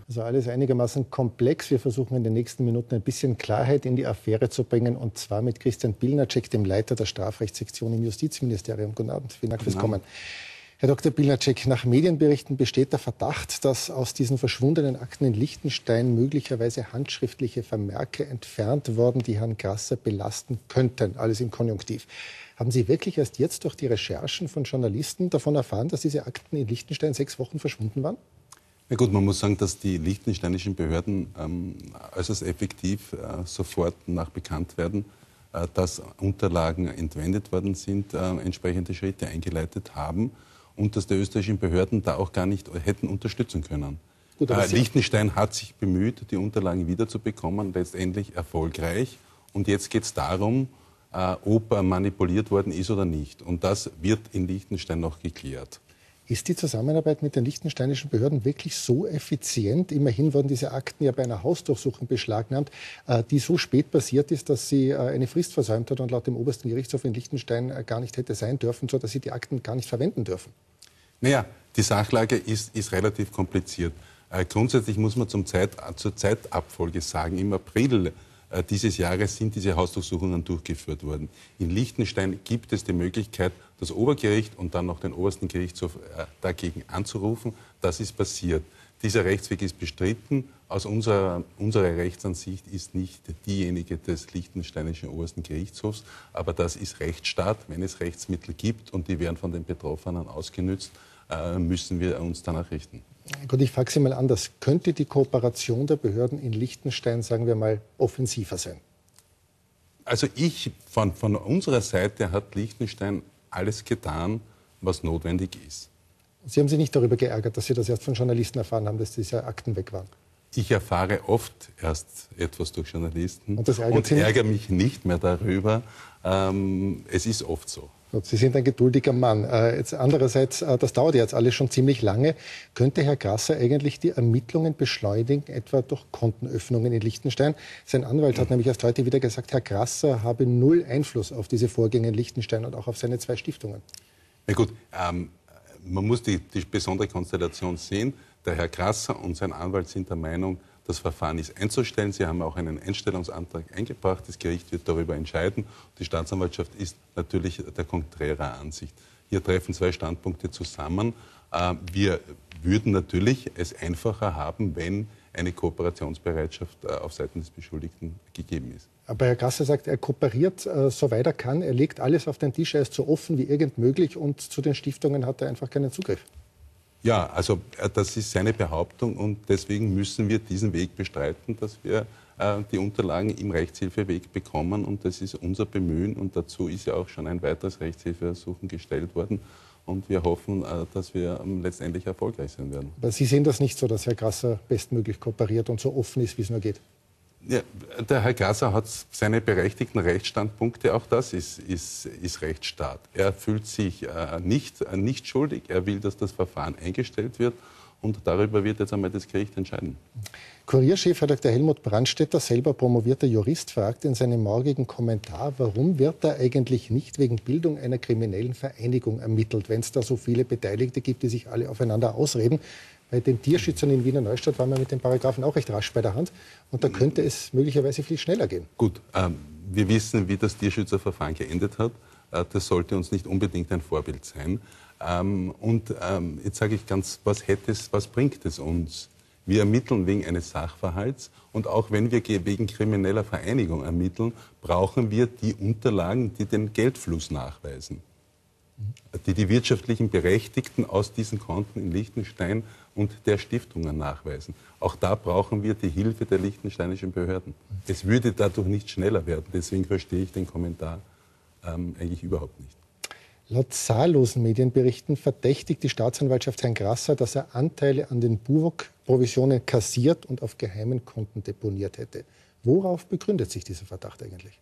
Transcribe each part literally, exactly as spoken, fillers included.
Also alles einigermaßen komplex. Wir versuchen in den nächsten Minuten ein bisschen Klarheit in die Affäre zu bringen, und zwar mit Christian Pilnacek, dem Leiter der Strafrechtssektion im Justizministerium. Guten Abend, vielen Dank fürs Kommen. Herr Doktor Pilnacek, nach Medienberichten besteht der Verdacht, dass aus diesen verschwundenen Akten in Liechtenstein möglicherweise handschriftliche Vermerke entfernt worden, die Herrn Grasser belasten könnten. Alles im Konjunktiv. Haben Sie wirklich erst jetzt durch die Recherchen von Journalisten davon erfahren, dass diese Akten in Liechtenstein sechs Wochen verschwunden waren? Na gut, man muss sagen, dass die liechtensteinischen Behörden ähm, äußerst effektiv äh, sofort nach Bekanntwerden, äh, dass Unterlagen entwendet worden sind, äh, entsprechende Schritte eingeleitet haben und dass die österreichischen Behörden da auch gar nicht hätten unterstützen können. Gut, äh, Liechtenstein hat sich bemüht, die Unterlagen wiederzubekommen, letztendlich erfolgreich. Und jetzt geht es darum, äh, ob äh, manipuliert worden ist oder nicht. Und das wird in Liechtenstein noch geklärt. Ist die Zusammenarbeit mit den liechtensteinischen Behörden wirklich so effizient? Immerhin wurden diese Akten ja bei einer Hausdurchsuchung beschlagnahmt, die so spät passiert ist, dass sie eine Frist versäumt hat und laut dem obersten Gerichtshof in Liechtenstein gar nicht hätte sein dürfen, sodass sie die Akten gar nicht verwenden dürfen. Naja, die Sachlage ist, ist relativ kompliziert. Äh, grundsätzlich muss man zum Zeit, zur Zeitabfolge sagen, im April äh, dieses Jahres sind diese Hausdurchsuchungen durchgeführt worden. In Liechtenstein gibt es die Möglichkeit, das Obergericht und dann noch den obersten Gerichtshof äh, dagegen anzurufen. Das ist passiert. Dieser Rechtsweg ist bestritten. Aus unserer, unserer Rechtsansicht ist nicht diejenige des liechtensteinischen obersten Gerichtshofs. Aber das ist Rechtsstaat. Wenn es Rechtsmittel gibt und die werden von den Betroffenen ausgenützt, äh, müssen wir uns danach richten. Gut, ich frage Sie mal anders. Könnte die Kooperation der Behörden in Liechtenstein, sagen wir mal, offensiver sein? Also ich, von, von unserer Seite hat Liechtenstein alles getan, was notwendig ist. Sie haben sich nicht darüber geärgert, dass Sie das erst von Journalisten erfahren haben, dass diese Akten weg waren? Ich erfahre oft erst etwas durch Journalisten und, das und ärgere mich nicht mehr darüber. Ähm, es ist oft so. Sie sind ein geduldiger Mann. Äh, jetzt andererseits, äh, das dauert jetzt alles schon ziemlich lange. Könnte Herr Grasser eigentlich die Ermittlungen beschleunigen, etwa durch Kontenöffnungen in Liechtenstein? Sein Anwalt hat nämlich erst heute wieder gesagt, Herr Grasser habe null Einfluss auf diese Vorgänge in Liechtenstein und auch auf seine zwei Stiftungen. Na gut, ähm, man muss die, die besondere Konstellation sehen. Der Herr Grasser und sein Anwalt sind der Meinung, das Verfahren ist einzustellen. Sie haben auch einen Einstellungsantrag eingebracht. Das Gericht wird darüber entscheiden. Die Staatsanwaltschaft ist natürlich der konträrer Ansicht. Hier treffen zwei Standpunkte zusammen. Wir würden natürlich es einfacher haben, wenn eine Kooperationsbereitschaft auf Seiten des Beschuldigten gegeben ist. Aber Herr Grasser sagt, er kooperiert, soweit er kann. Er legt alles auf den Tisch. Er ist so offen wie irgend möglich und zu den Stiftungen hat er einfach keinen Zugriff. Ja, also das ist seine Behauptung und deswegen müssen wir diesen Weg bestreiten, dass wir äh, die Unterlagen im Rechtshilfeweg bekommen und das ist unser Bemühen und dazu ist ja auch schon ein weiteres Rechtshilfeersuchen gestellt worden und wir hoffen, äh, dass wir ähm, letztendlich erfolgreich sein werden. Aber Sie sehen das nicht so, dass Herr Grasser bestmöglich kooperiert und so offen ist, wie es nur geht? Ja, der Herr Grasser hat seine berechtigten Rechtsstandpunkte, auch das ist, ist, ist Rechtsstaat. Er fühlt sich äh, nicht, äh, nicht schuldig, er will, dass das Verfahren eingestellt wird und darüber wird jetzt einmal das Gericht entscheiden. Kurierchef Herr Doktor Helmut Brandstätter, selber promovierter Jurist, fragt in seinem morgigen Kommentar, warum wird da eigentlich nicht wegen Bildung einer kriminellen Vereinigung ermittelt, wenn es da so viele Beteiligte gibt, die sich alle aufeinander ausreden. Bei den Tierschützern in Wiener Neustadt waren wir mit den Paragraphen auch recht rasch bei der Hand. Und da könnte es möglicherweise viel schneller gehen. Gut, ähm, wir wissen, wie das Tierschützerverfahren geendet hat. Äh, das sollte uns nicht unbedingt ein Vorbild sein. Ähm, und ähm, jetzt sage ich ganz, was, hätte es, was bringt es uns? Wir ermitteln wegen eines Sachverhalts. Und auch wenn wir wegen krimineller Vereinigung ermitteln, brauchen wir die Unterlagen, die den Geldfluss nachweisen. Die die wirtschaftlichen Berechtigten aus diesen Konten in Liechtenstein und der Stiftungen nachweisen. Auch da brauchen wir die Hilfe der liechtensteinischen Behörden. Es würde dadurch nicht schneller werden. Deswegen verstehe ich den Kommentar ähm, eigentlich überhaupt nicht. Laut zahllosen Medienberichten verdächtigt die Staatsanwaltschaft Herrn Grasser, dass er Anteile an den Buwok-Provisionen kassiert und auf geheimen Konten deponiert hätte. Worauf begründet sich dieser Verdacht eigentlich?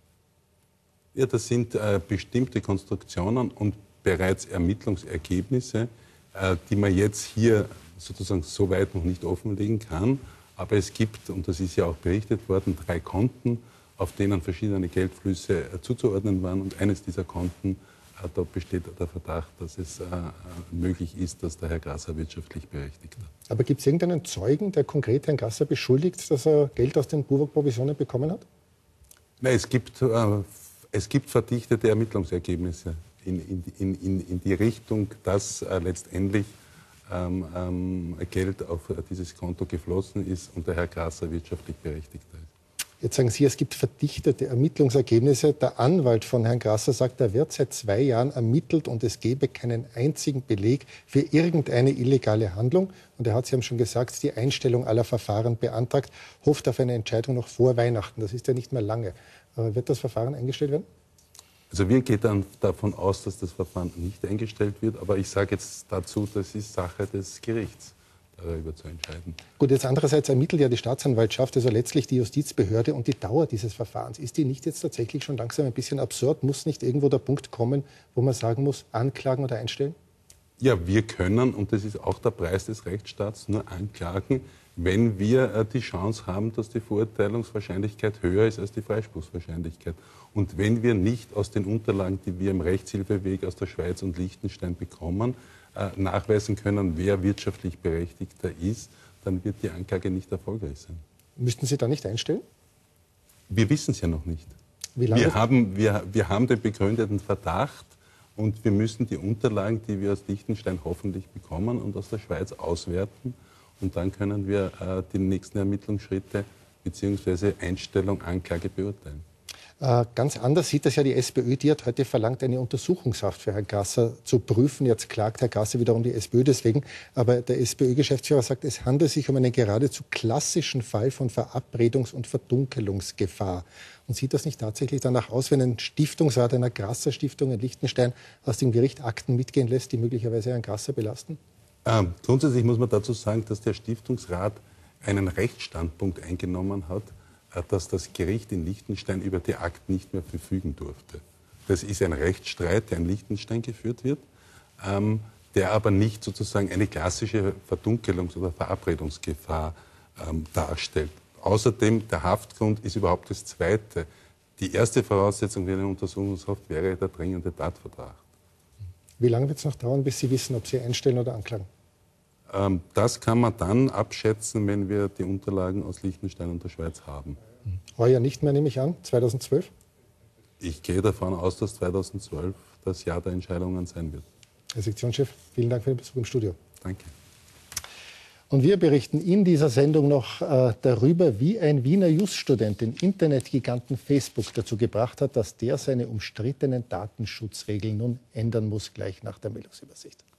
Ja, das sind äh, bestimmte Konstruktionen und bereits Ermittlungsergebnisse, äh, die man jetzt hier sozusagen so weit noch nicht offenlegen kann. Aber es gibt, und das ist ja auch berichtet worden, drei Konten, auf denen verschiedene Geldflüsse äh, zuzuordnen waren. Und eines dieser Konten Äh, da besteht der Verdacht, dass es äh, möglich ist, dass der Herr Grasser wirtschaftlich berechtigt hat. Aber gibt es irgendeinen Zeugen, der konkret Herrn Grasser beschuldigt, dass er Geld aus den Buwog-Provisionen bekommen hat? Nein, es gibt, äh, es gibt verdichtete Ermittlungsergebnisse in, in, in, in die Richtung, dass äh, letztendlich ähm, ähm, Geld auf dieses Konto geflossen ist und der Herr Grasser wirtschaftlich berechtigt ist. Jetzt sagen Sie, es gibt verdichtete Ermittlungsergebnisse. Der Anwalt von Herrn Grasser sagt, er wird seit zwei Jahren ermittelt und es gebe keinen einzigen Beleg für irgendeine illegale Handlung. Und er hat, Sie haben schon gesagt, die Einstellung aller Verfahren beantragt, hofft auf eine Entscheidung noch vor Weihnachten. Das ist ja nicht mehr lange. Aber wird das Verfahren eingestellt werden? Also wir gehen dann davon aus, dass das Verfahren nicht eingestellt wird. Aber ich sage jetzt dazu, das ist Sache des Gerichts, darüber zu entscheiden. Gut, jetzt andererseits ermittelt ja die Staatsanwaltschaft, also letztlich die Justizbehörde, und die Dauer dieses Verfahrens. Ist die nicht jetzt tatsächlich schon langsam ein bisschen absurd? Muss nicht irgendwo der Punkt kommen, wo man sagen muss, anklagen oder einstellen? Ja, wir können, und das ist auch der Preis des Rechtsstaats, nur anklagen, wenn wir äh, die Chance haben, dass die Verurteilungswahrscheinlichkeit höher ist als die Freispruchswahrscheinlichkeit. Und wenn wir nicht aus den Unterlagen, die wir im Rechtshilfeweg aus der Schweiz und Liechtenstein bekommen, äh, nachweisen können, wer wirtschaftlich Berechtigter ist, dann wird die Anklage nicht erfolgreich sein. Müssten Sie da nicht einstellen? Wir wissen es ja noch nicht. Wie lange? Wir haben, wir, wir haben den begründeten Verdacht und wir müssen die Unterlagen, die wir aus Liechtenstein hoffentlich bekommen und aus der Schweiz auswerten. Und dann können wir äh, die nächsten Ermittlungsschritte bzw. Einstellung, Anklage beurteilen. Äh, ganz anders sieht das ja die SPÖ. Die hat heute verlangt, eine Untersuchungshaft für Herrn Grasser zu prüfen. Jetzt klagt Herr Grasser wiederum die SPÖ deswegen. Aber der SPÖ-Geschäftsführer sagt, es handelt sich um einen geradezu klassischen Fall von Verabredungs- und Verdunkelungsgefahr. Und sieht das nicht tatsächlich danach aus, wenn ein Stiftungsrat einer Grasser-Stiftung in Liechtenstein aus dem Gericht Akten mitgehen lässt, die möglicherweise Herrn Grasser belasten? Ähm, grundsätzlich muss man dazu sagen, dass der Stiftungsrat einen Rechtsstandpunkt eingenommen hat, äh, dass das Gericht in Liechtenstein über die Akten nicht mehr verfügen durfte. Das ist ein Rechtsstreit, der in Liechtenstein geführt wird, ähm, der aber nicht sozusagen eine klassische Verdunkelungs- oder Verabredungsgefahr ähm, darstellt. Außerdem, der Haftgrund ist überhaupt das Zweite. Die erste Voraussetzung für eine Untersuchungshaft wäre der dringende Tatverdacht. Wie lange wird es noch dauern, bis Sie wissen, ob Sie einstellen oder anklagen? Ähm, das kann man dann abschätzen, wenn wir die Unterlagen aus Liechtenstein und der Schweiz haben. Heuer nicht mehr, nehme ich an, zweitausendzwölf? Ich gehe davon aus, dass zweitausendzwölf das Jahr der Entscheidungen sein wird. Herr Sektionschef, vielen Dank für den Besuch im Studio. Danke. Und wir berichten in dieser Sendung noch äh, darüber, wie ein Wiener Just-Student den Internetgiganten Facebook dazu gebracht hat, dass der seine umstrittenen Datenschutzregeln nun ändern muss, gleich nach der Meldungsübersicht.